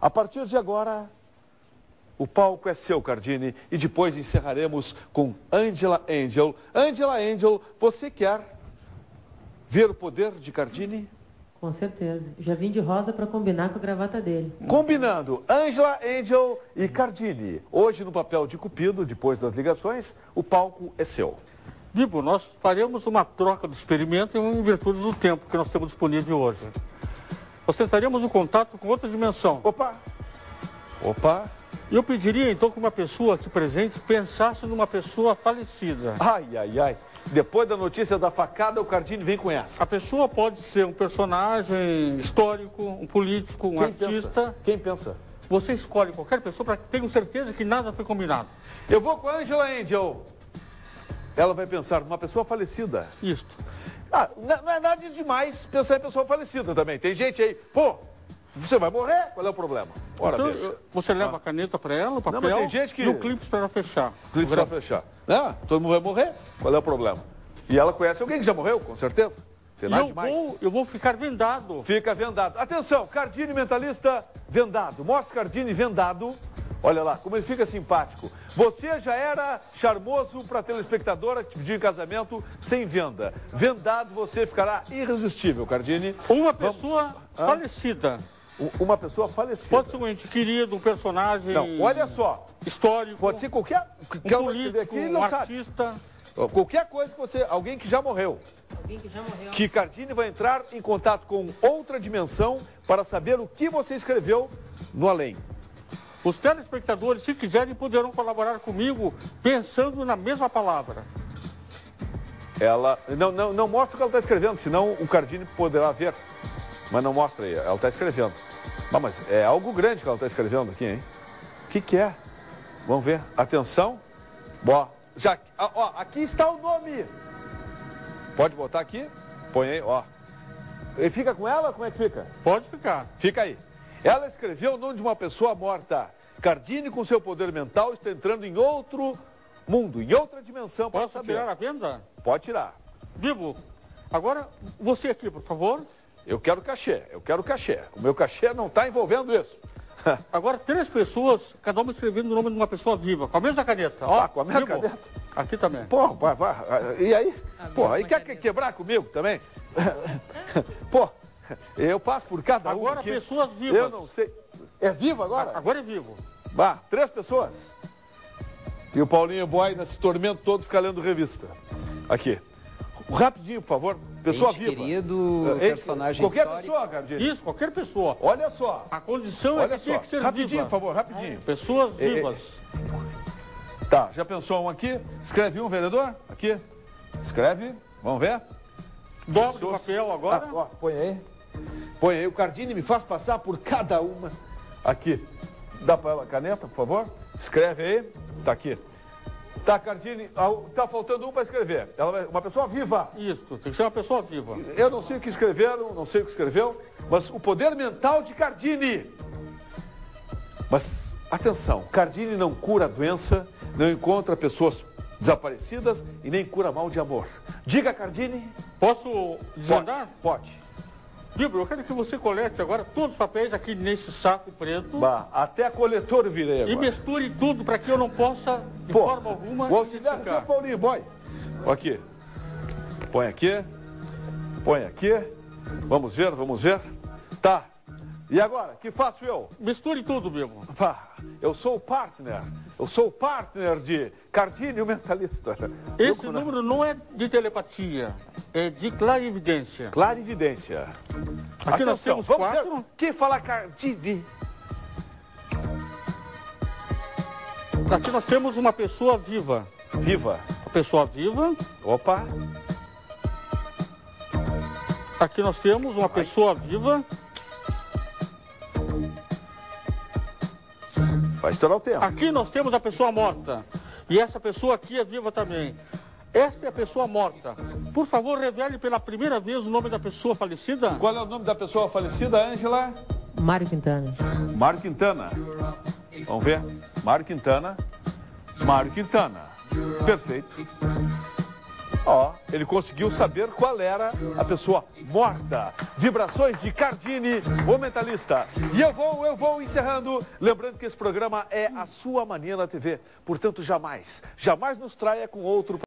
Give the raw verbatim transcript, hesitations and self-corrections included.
A partir de agora, o palco é seu, Cardini, e depois encerraremos com Angela Angel. Angela Angel, você quer ver o poder de Cardini? Com certeza. Já vim de rosa para combinar com a gravata dele. Combinando, Angela Angel e Cardini. Hoje, no papel de Cupido, depois das ligações, o palco é seu. Bibo, nós faremos uma troca do experimento em virtude do tempo que nós temos disponível hoje. Nós tentaremos um contato com outra dimensão. Opa! Opa! E eu pediria, então, que uma pessoa aqui presente pensasse numa pessoa falecida. Ai, ai, ai. Depois da notícia da facada, o Cardini vem com essa. A pessoa pode ser um personagem histórico, um político, um Quem artista. Pensa? Quem pensa? Você escolhe qualquer pessoa para que tenha certeza que nada foi combinado. Eu vou com a Angela Angel. Ela vai pensar numa pessoa falecida. Isso. Ah, não é nada demais pensar em pessoa falecida também. Tem gente aí, pô, você vai morrer? Qual é o problema? Ora, então, veja. você leva ah. a caneta para ela, o papel, não, mas tem gente que... e o clipe para ela fechar. Clipe para fechar. Ah, todo mundo vai morrer? Qual é o problema? E ela conhece alguém que já morreu, com certeza. Tem nada eu demais. Vou, eu vou ficar vendado. Fica vendado. Atenção, Cardini mentalista vendado. Mostra Cardini vendado. Olha lá, como ele fica simpático. Você já era charmoso para a telespectadora que te pediu em casamento sem venda. Vendado você ficará irresistível, Cardini. Uma pessoa Vamos... falecida. Uma pessoa falecida. Pode ser um ente querido, um personagem... Não, olha só. Histórico. Pode ser qualquer... Um político, aqui, um não artista... Sabe. Qualquer coisa que você... Alguém que já morreu. Alguém que já morreu. Que Cardini vai entrar em contato com outra dimensão para saber o que você escreveu no além. Os telespectadores, se quiserem, poderão colaborar comigo pensando na mesma palavra. Ela... Não, não, não mostra o que ela está escrevendo, senão o Cardini poderá ver. Mas não mostra aí, ela está escrevendo. Ah, mas é algo grande que ela está escrevendo aqui, hein? O que que é? Vamos ver. Atenção. Ó, já, ó, aqui está o nome. Pode botar aqui? Põe aí, ó. E fica com ela? Como é que fica? Pode ficar. Fica aí. Ela escreveu o nome de uma pessoa morta. Cardini, com seu poder mental, está entrando em outro mundo, em outra dimensão. Posso tirar a venda? Pode tirar. Bibo, agora você aqui, por favor. Eu quero cachê, eu quero cachê. O meu cachê não está envolvendo isso. Agora, três pessoas, cada uma escrevendo o nome de uma pessoa viva, com a mesma caneta. Ó, ah, com a mesma Bibo, caneta? Aqui também. Pô, vai, vai. E aí? Pô, aí quer caneta. Quebrar comigo também? Pô, eu passo por cada um. Agora, aqui. pessoas vivas. Eu não sei. É vivo agora? Agora é vivo. Bah, três pessoas. E o Paulinho Boy, nesse tormento todo, fica lendo revista. Aqui. Rapidinho, por favor. Pessoa Ente viva. querido, Ente, personagem qualquer histórico. pessoa, Cardini. Isso, qualquer pessoa. Olha só. A condição Olha é que só. tem que ser Rapidinho, viva. por favor, rapidinho. Pessoas É, é. vivas. Tá, já pensou um aqui? Escreve um, vereador? Aqui. Escreve. Vamos ver. Dobra Pessoas... o papel agora. Ah, ó, põe aí. Põe aí. O Cardini me faz passar por cada uma. Aqui. Dá para ela a caneta, por favor? Escreve aí. Tá aqui. Tá, Cardini, tá faltando um para escrever. Ela vai, uma pessoa viva. Isso, tem que ser uma pessoa viva. Eu não sei o que escreveram, não sei o que escreveu, mas o poder mental de Cardini. Mas, atenção, Cardini não cura a doença, não encontra pessoas desaparecidas e nem cura mal de amor. Diga, Cardini. Posso desandar? Pode. Pode. Bibo, eu quero que você colete agora todos os papéis aqui nesse saco preto. Bah, até coletor eu virei agora. E misture tudo para que eu não possa, de Pô, forma alguma, o auxiliar aqui é o Paulinho Boy. Aqui. Põe aqui. Põe aqui. Vamos ver, vamos ver. Tá. E agora, que faço eu? Misture tudo, Bibo. Pá, eu sou o partner. Eu sou o partner de Cardini, o mentalista. Esse eu, número não é de telepatia, é de clarividência. Clarividência. Aqui Atenção, nós temos vamos quatro. Ver. Quem fala Cardini? Aqui nós temos uma pessoa viva. Viva. Uma pessoa viva. Opa. Aqui nós temos uma pessoa viva. Vai estourar o tempo. Aqui nós temos a pessoa morta. E essa pessoa aqui é viva também. Esta é a pessoa morta. Por favor, revele pela primeira vez o nome da pessoa falecida. Qual é o nome da pessoa falecida, Ângela? Mário Quintana. Mário Quintana. Vamos ver. Mário Quintana. Mário Quintana. Perfeito. Ó, ele conseguiu saber qual era a pessoa morta. Vibrações de Cardini, o mentalista. E eu vou, eu vou encerrando. Lembrando que esse programa é a sua mania na T V. Portanto, jamais, jamais nos traia com outro